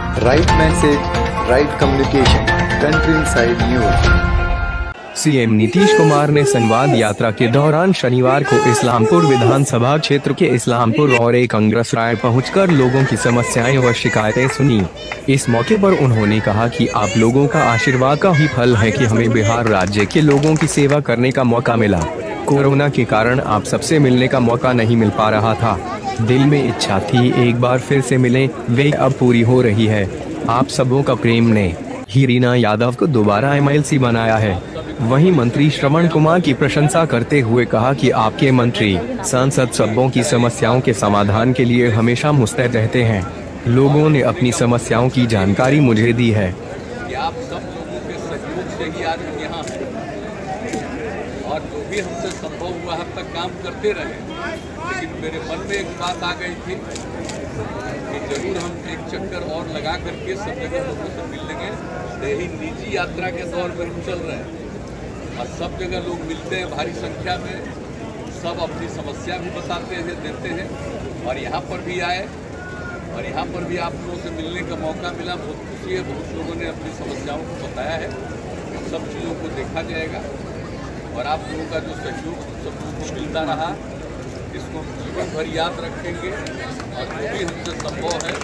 Right message, right communication, country inside news. CM Nitish Kumar ने संवाद यात्रा के दौरान शनिवार को इस्लामपुर विधानसभा क्षेत्र के इस्लामपुर और एक अंग्रसराय पहुंचकर लोगों की समस्याएं व शिकायतें सुनी। इस मौके पर उन्होंने कहा कि आप लोगों का आशीर्वाद का ही फल है कि हमें बिहार राज्य के लोगों की सेवा करने का मौका मिला। कोरोना के कारण आप सबसे मिलने का मौका नहीं मिल पा रहा था। दिल में इच्छा थी एक बार फिर से मिलें, वे अब पूरी हो रही है। आप सबों का प्रेम ने ही रीना यादव को दोबारा MLC बनाया है। वहीं मंत्री श्रवण कुमार की प्रशंसा करते हुए कहा कि आपके मंत्री सांसद सबों की समस्याओं के समाधान के लिए हमेशा मुस्तैद रहते हैं। लोगों ने अपनी समस्याओं की जानकारी मुझे दी है। आप सब लोगों के सहयोग से ही आज हम यहाँ हैं और जो भी हमसे संभव हुआ हम तक काम करते रहे। लेकिन मेरे मन में एक बात आ गई थी कि जरूर हम एक चक्कर और लगा करके सब जगह लोगों से मिल लेंगे। यही निजी यात्रा के दौर पर हम चल रहे हैं और सब जगह लोग मिलते हैं भारी संख्या में, सब अपनी समस्या भी बताते हैं, देते हैं और यहाँ पर भी आए और यहाँ पर भी आप लोगों से मिलने का मौका मिला। बहुत खुशी है, बहुत लोगों ने अपनी समस्याओं को बताया है। सब चीज़ों को देखा जाएगा और आप लोगों का जो सहयोग सब लोगों को मिलता रहा, इसको जीवन भर याद रखेंगे और जो भी हमसे संभव है।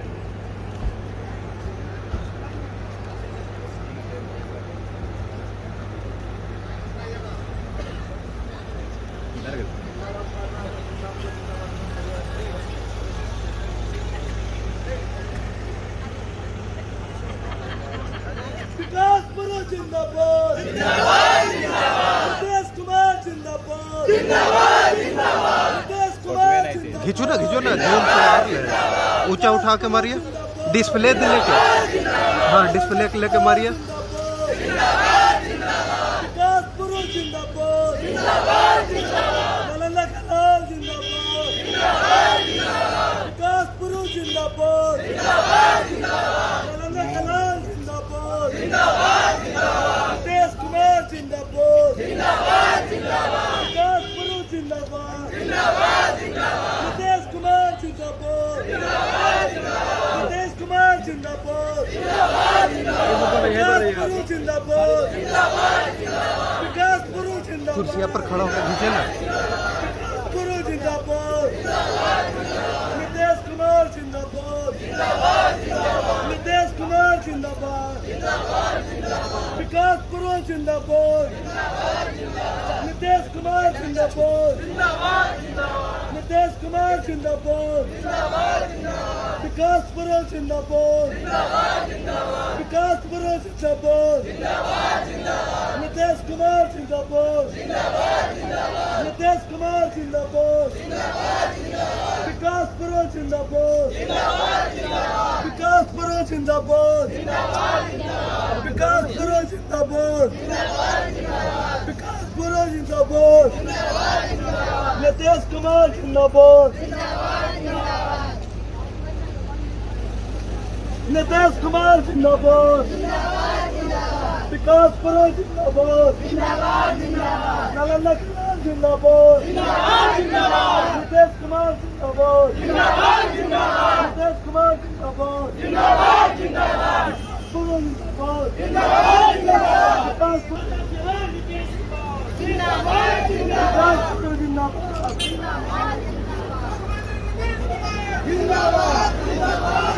जिंदाबाद जिंदाबाद जिंदाबाद, नीतीश कुमार जिंदाबाद जिंदाबाद जिंदाबाद, नीतीश कुमार जिंदाबाद। खींचो ना जोर से ऊंचा उठा के मारिए, डिस्प्ले लेके, हाँ डिस्प्ले लेके मारिए। विकास पुरुष जिंदाबाद जिंदाबाद जिंदाबाद, नालंदा खलाल जिंदाबाद जिंदाबाद, विकास पुरुष जिंदाबाद जिंदाबाद जिंदाबाद, नालंदा खलाल जिंदाबाद जिंदाबाद, नीतीश कुमार जिंदाबाद जिंदाबाद जिंदाबाद, विकास पुरुष जिंदाबाद जिंदाबाद जिंदाबाद, नीतीश कुमार जिंदाबाद जिंदाबाद जिंदाबाद, नीतीश कुमार जिंदाबाद जिंदाबाद जिंदाबाद, विकास पुरुष जिंदाबाद जिंदाबाद जिंदाबाद, विकास पुरुष जिंदाबाद। कुर्सियाँ पर खड़ा होकर खींचे ना। पुरुष जिंदाबाद नीतीश कुमार जिंदाबाद जिंदाबाद जिंदाबाद, नीतीश कुमार जिंदाबाद जिंदाबाद जिंदाबाद, विकास पुरुष जिंदाबाद नीतीश कुमार जिंदाबाद जिंदाबाद जिंदाबाद, नीतीश कुमार जिंदाबाद विकास पुरुष जिंदाबाद विकास पुरुष जिंदाबाद, नीतीश कुमार जिंदाबाद नीतीश कुमार जिंदाबाद, विकास पुरुष जिंदाबाद विकास पुरुष जिंदाबाद, विकास पुरुष जिंदाबाद, विकास पुरुष जिंदाबाद, नीतीश कुमार जिंदाबाद, नीतीश कुमार जिंदाबाद, विकास पुरुष जिंदाबाद, नालंदा खलाल जिंदाबाद, नीतीश कुमार जिंदाबाद, नीतीश कुमार जिंदाबाद, पुरुष जिंदाबाद, विकास पुरुष जिंदाबाद, जिंदाबाद।